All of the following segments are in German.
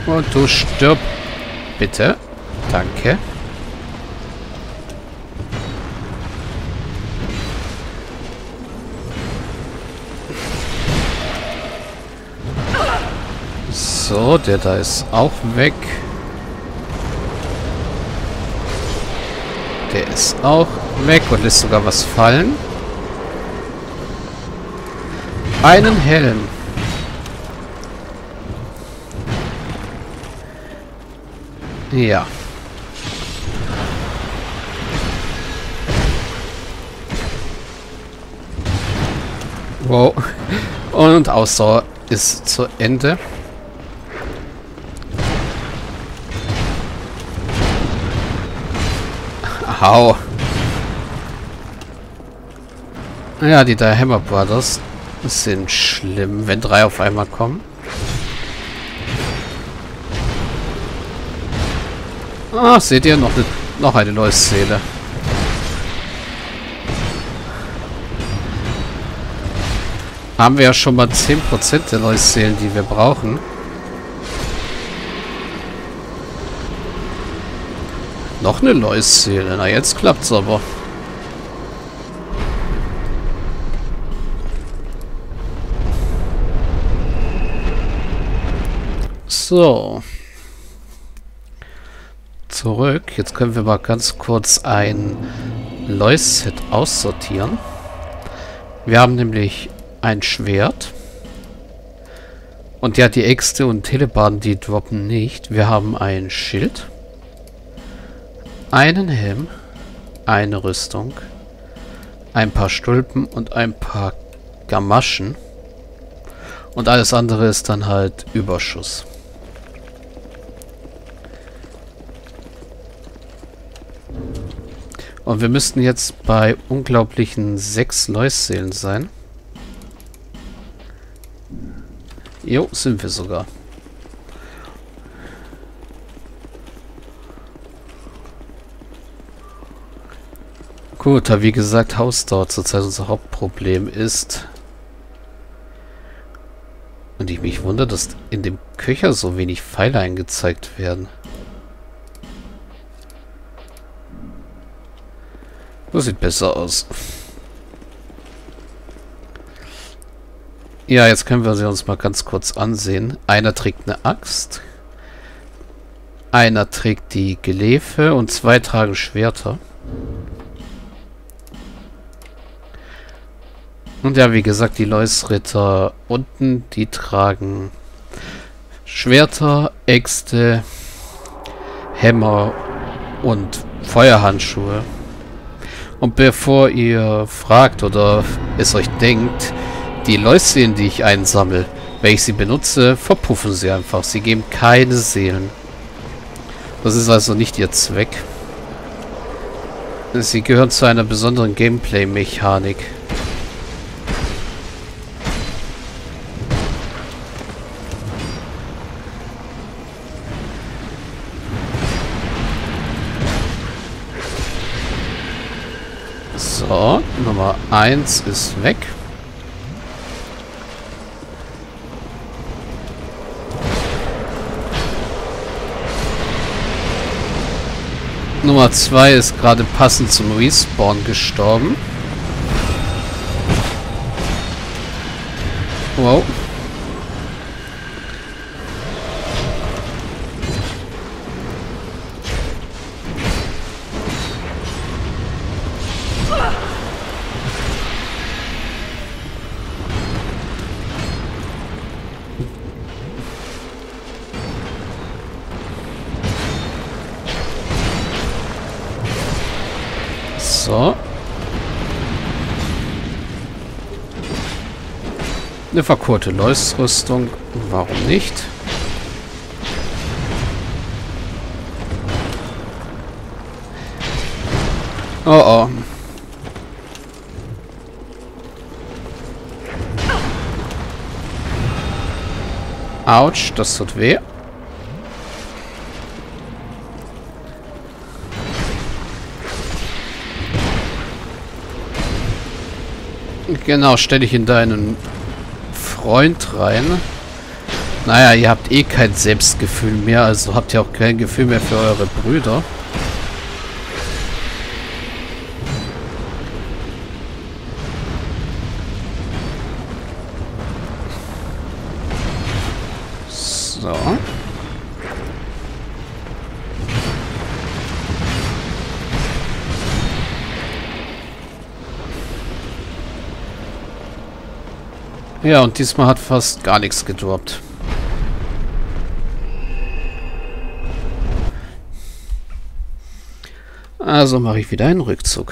Und du stirb. Bitte. Danke. So, der da ist auch weg. Der ist auch weg und lässt sogar was fallen. Einen Helm. Ja. Wow. Und Ausdauer ist zu Ende. Hau. Ja, die drei Hammer Brothers sind schlimm, wenn 3 auf einmal kommen. Ah, seht ihr? Noch eine Leuchtseele. Haben wir ja schon mal 10% der Leuchtseelen, die wir brauchen. Noch eine Leuchtseele. Na, jetzt klappt's aber. So. Zurück. Jetzt können wir mal ganz kurz ein Leuchtset aussortieren. Wir haben nämlich ein Schwert. Und ja, die Äxte und Telebarden, die droppen nicht. Wir haben ein Schild. Einen Helm. Eine Rüstung. Ein paar Stulpen und ein paar Gamaschen. Und alles andere ist dann halt Überschuss. Und wir müssten jetzt bei unglaublichen 6 Leuchtseelen sein. Jo, sind wir sogar. Gut, da wie gesagt Hausdauer zurzeit unser Hauptproblem ist. Und ich mich wundere, dass in dem Köcher so wenig Pfeile angezeigt werden. Das sieht besser aus. Ja, jetzt können wir sie uns mal ganz kurz ansehen. Einer trägt eine Axt. Einer trägt die Gelefe und 2 tragen Schwerter. Und ja, wie gesagt, die Leutsritter unten, die tragen Schwerter, Äxte, Hämmer und Feuerhandschuhe. Und bevor ihr fragt oder es euch denkt, die Leuchtseelen, die ich einsammle, wenn ich sie benutze, verpuffen sie einfach. Sie geben keine Seelen. Das ist also nicht ihr Zweck. Sie gehören zu einer besonderen Gameplay-Mechanik. So, Nummer 1 ist weg. Nummer 2 ist gerade passend zum Respawn gestorben. Wow. So. Eine verkohlte Leuchtrüstung. Warum nicht? Oh oh. Autsch, das tut weh. Genau, stell dich in deinen Freund rein. Naja, ihr habt eh kein Selbstgefühl mehr, also habt ihr auch kein Gefühl mehr für eure Brüder. So. Ja, und diesmal hat fast gar nichts gedroppt. Also mache ich wieder einen Rückzug.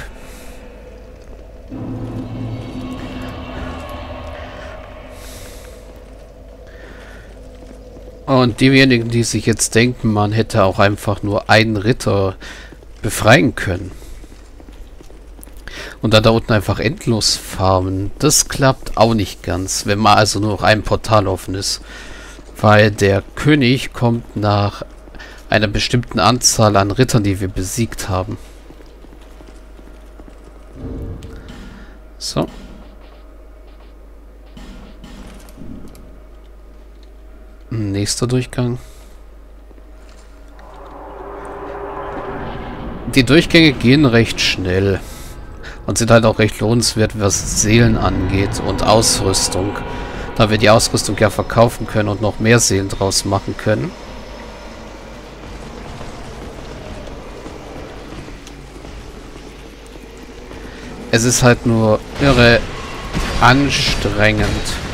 Und diejenigen, die sich jetzt denken, man hätte auch einfach nur einen Ritter befreien können. Und dann da unten einfach endlos farmen. Das klappt auch nicht ganz, wenn mal also nur noch ein Portal offen ist. Weil der König kommt nach einer bestimmten Anzahl an Rittern, die wir besiegt haben. So. Nächster Durchgang. Die Durchgänge gehen recht schnell. Und sind halt auch recht lohnenswert, was Seelen angeht und Ausrüstung. Da wir die Ausrüstung ja verkaufen können und noch mehr Seelen draus machen können. Es ist halt nur irre anstrengend.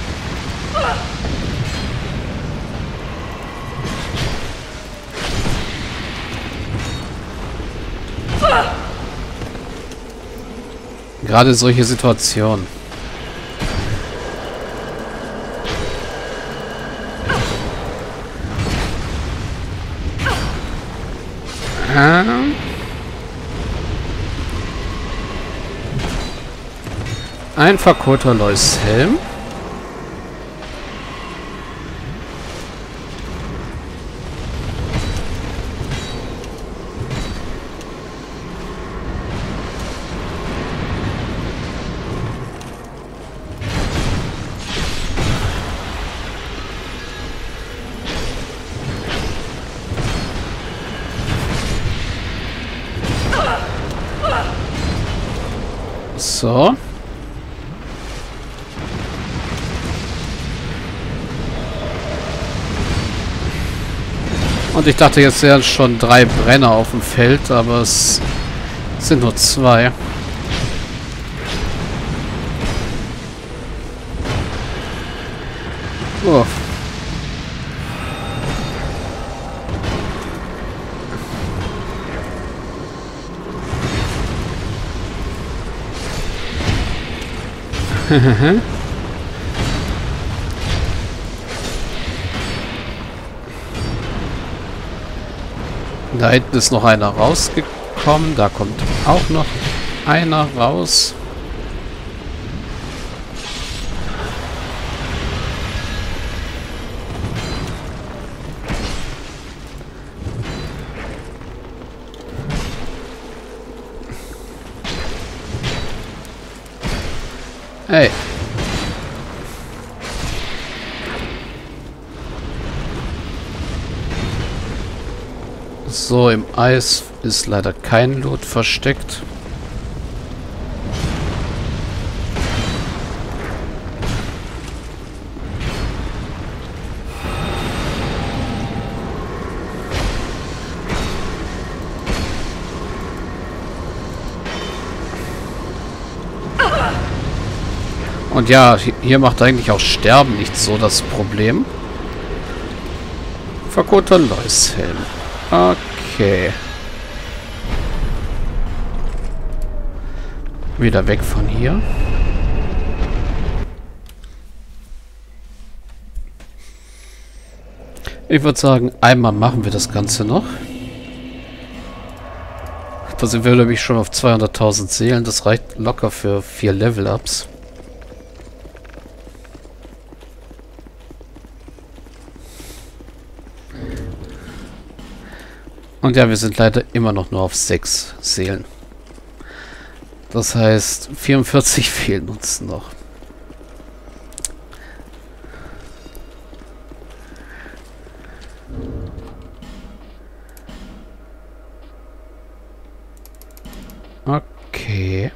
Gerade solche Situationen. Ein verkohlter Lois-Helm. So. Und ich dachte, jetzt wären schon 3 Brenner auf dem Feld, aber es sind nur 2. Oh. Da hinten ist noch einer rausgekommen. Da kommt auch noch einer raus. Hey. So, im Eis ist leider kein Loot versteckt. Und ja, hier macht eigentlich auch Sterben nicht so das Problem. Verkohlter Lois-Helm. Okay. Wieder weg von hier. Ich würde sagen, einmal machen wir das Ganze noch. Da sind wir nämlich schon auf 200.000 Seelen. Das reicht locker für 4 Level-Ups. Und ja, wir sind leider immer noch nur auf 6 Seelen. Das heißt, 44 fehlen uns noch. Okay.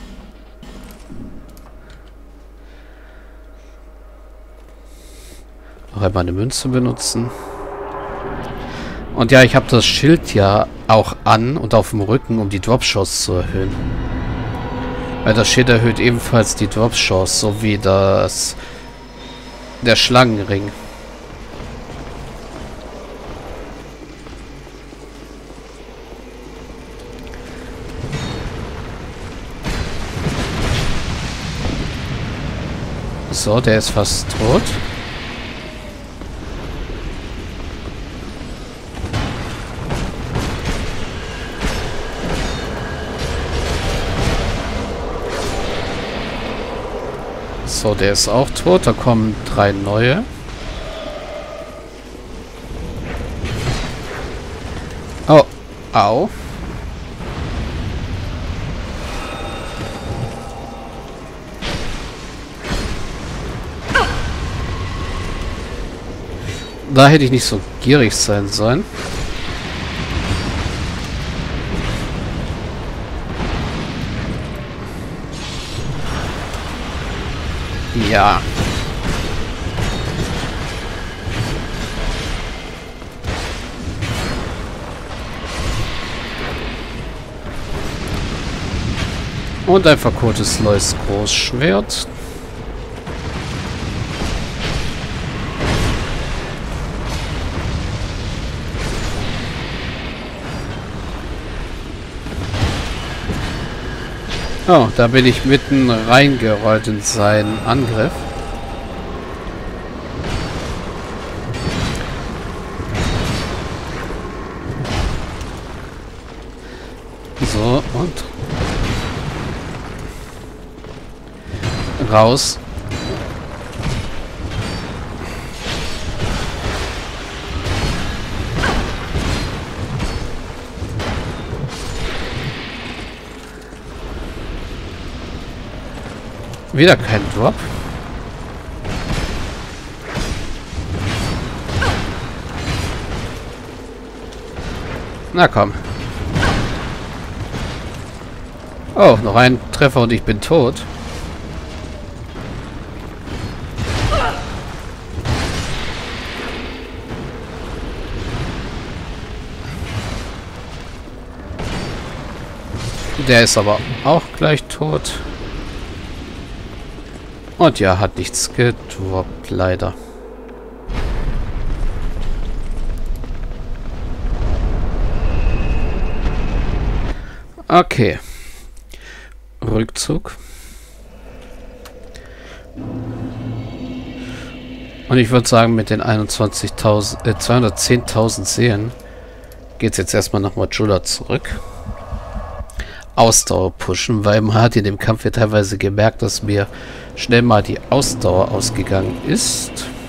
Noch einmal eine Münze benutzen. Und ja, ich habe das Schild ja auch an und auf dem Rücken, um die Drop-Chance zu erhöhen. Weil das Schild erhöht ebenfalls die Drop-Chance, so wie der Schlangenring. So, der ist fast tot. So, der ist auch tot. Da kommen 3 neue. Oh, au. Da hätte ich nicht so gierig sein sollen. Ja. Und ein verkohltes neues Großschwert. Oh, da bin ich mitten reingerollt in seinen Angriff. So, und raus. Wieder kein Drop. Na komm. Oh, noch ein Treffer und ich bin tot. Der ist aber auch gleich tot. Und ja, hat nichts gedroppt, leider. Okay. Rückzug. Und ich würde sagen, mit den 210.000 Seelen geht es jetzt erstmal nach Majula zurück. Ausdauer pushen, weil man hat in dem Kampf ja teilweise gemerkt, dass mir schnell mal die Ausdauer ausgegangen ist.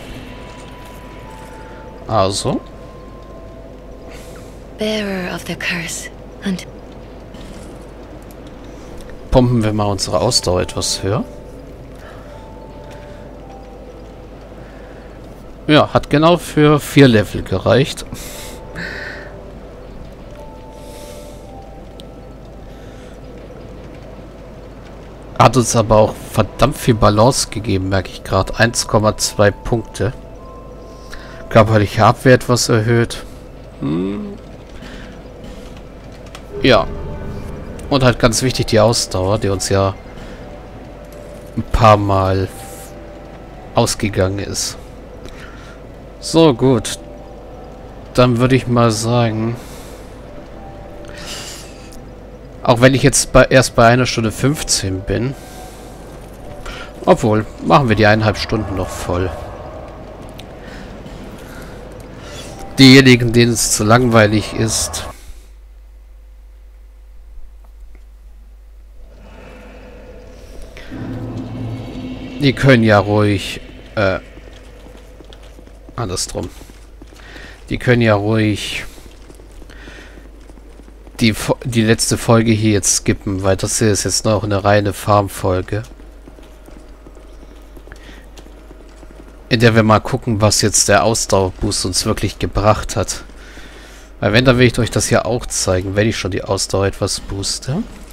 Also. Bearer of the curse. Und pumpen wir mal unsere Ausdauer etwas höher. Ja, hat genau für 4 Level gereicht. Hat uns aber auch verdammt viel Balance gegeben, merke ich gerade. 1,2 Punkte. Körperliche Abwehr etwas erhöht. Ja. Und halt ganz wichtig die Ausdauer, die uns ja ein paar Mal ausgegangen ist. So, gut. Dann würde ich mal sagen... Auch wenn ich jetzt erst bei 1 Stunde 15 bin. Obwohl, machen wir die 1,5 Stunden noch voll. Diejenigen, denen es zu langweilig ist. Die können ja ruhig... andersrum. Die können ja ruhig... Die letzte Folge hier jetzt skippen, weil das hier ist jetzt noch eine reine Farm-Folge. In der wir mal gucken, was jetzt der Ausdauerboost uns wirklich gebracht hat. Weil wenn, dann will ich euch das ja auch zeigen, wenn ich schon die Ausdauer etwas booste.